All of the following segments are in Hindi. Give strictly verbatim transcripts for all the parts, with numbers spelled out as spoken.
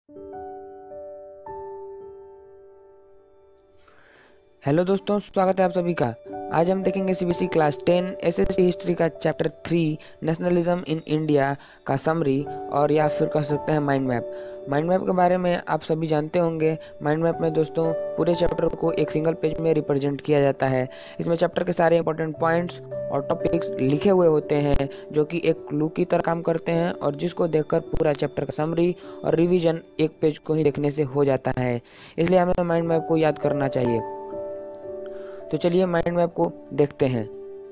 हेलो दोस्तों, स्वागत है आप सभी का। आज हम देखेंगे CBSE class ten SST history का chapter three nationalism in India का समरी, और या फिर कह सकते हैं माइंड मैप। माइंड मैप के बारे में आप सभी जानते होंगे। माइंड मैप में दोस्तों पूरे चैप्टर को एक सिंगल पेज में रिप्रेजेंट किया जाता है। इसमें चैप्टर के सारे इंपॉर्टेंट पॉइंट्स और टॉपिक्स लिखे हुए होते हैं, जो कि एक क्लू की तरह काम करते हैं, और जिसको देखकर पूरा चैप्टर का समरी और रिवीजन एक पेज को ही देखने से हो जाता है। इसलिए हमें माइंड मैप को याद करना चाहिए। तो चलिए माइंड मैप को देखते हैं।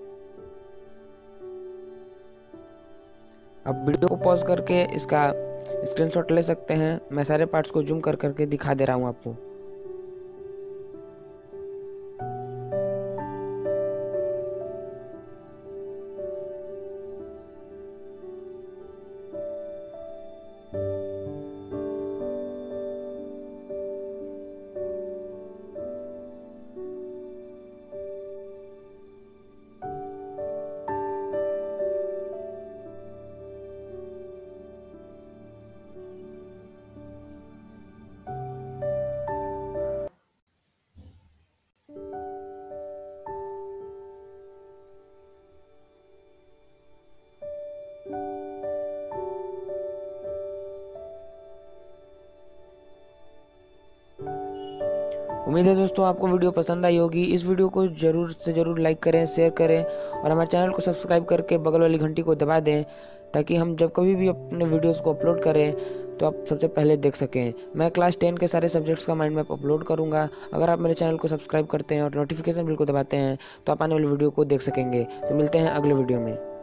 अब वीडियो को पॉज करके इसका स्क्रीनशॉट ले सकते हैं। मैं सारे पार्ट्स को जूम कर करके दिखा दे रहा हूं आपको। उम्मीद है दोस्तों आपको वीडियो पसंद आई होगी। इस वीडियो को जरूर से जरूर लाइक करें, शेयर करें, और हमारे चैनल को सब्सक्राइब करके बगल वाली घंटी को दबा दें, ताकि हम जब कभी भी अपने वीडियोस को अपलोड करें तो आप सबसे पहले देख सकें। मैं क्लास टेन के सारे सब्जेक्ट्स का माइंड मैप अपलोड करूंगा। अगर आप मेरे चैनल को सब्सक्राइब करते हैं और नोटिफिकेशन बिल को दबाते हैं तो आप आने वाली वीडियो को देख सकेंगे। तो मिलते हैं अगले वीडियो में।